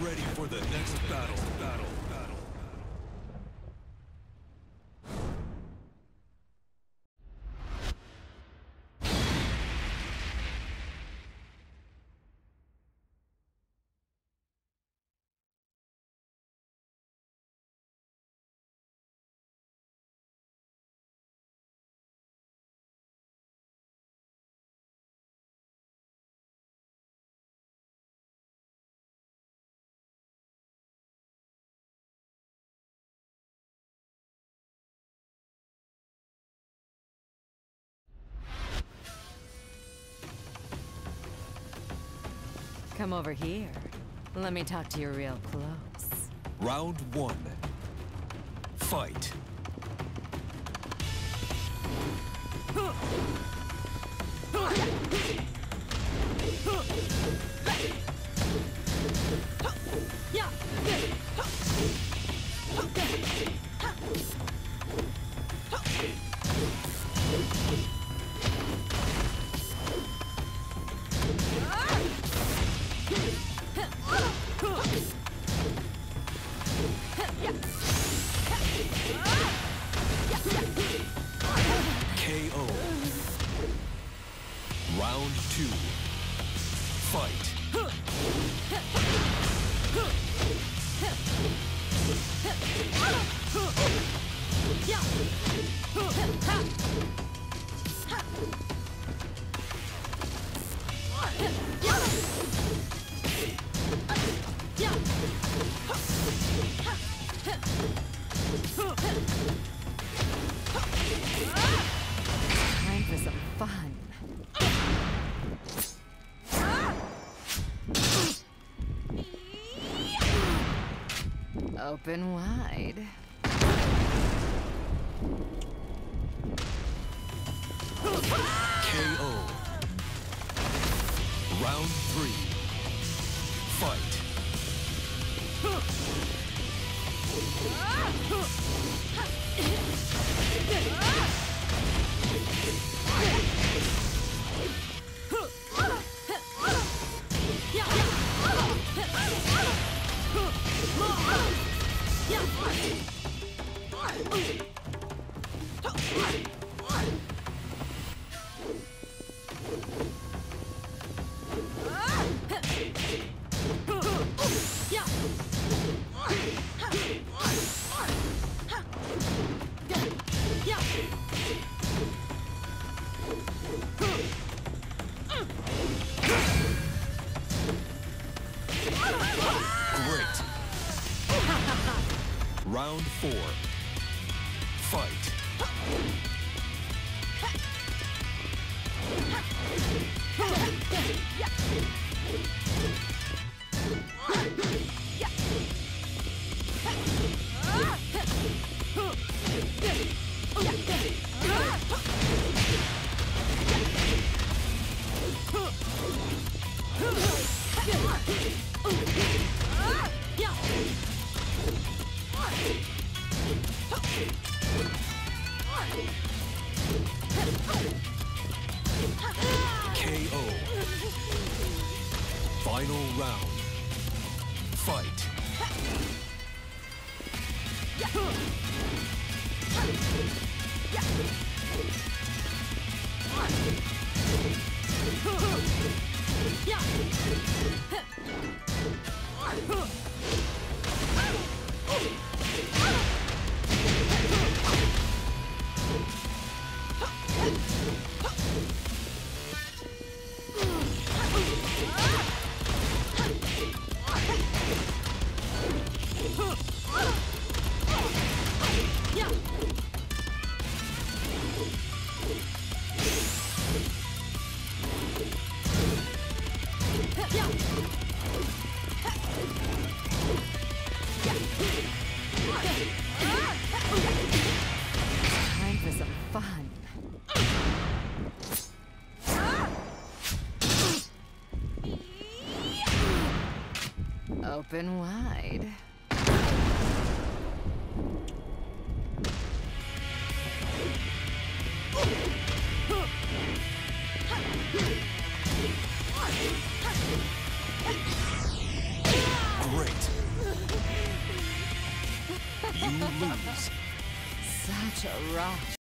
ready for the next battle. Come over here. Let me talk to you real close. Round 1. Fight. KO. Round 2. Fight. Time for some fun. Open wide. KO. Round 3. Fight. Great. Round 4. Fight. KO. Final round. Fight. Time for some fun. Open wide. Great. You lose. Such a rush.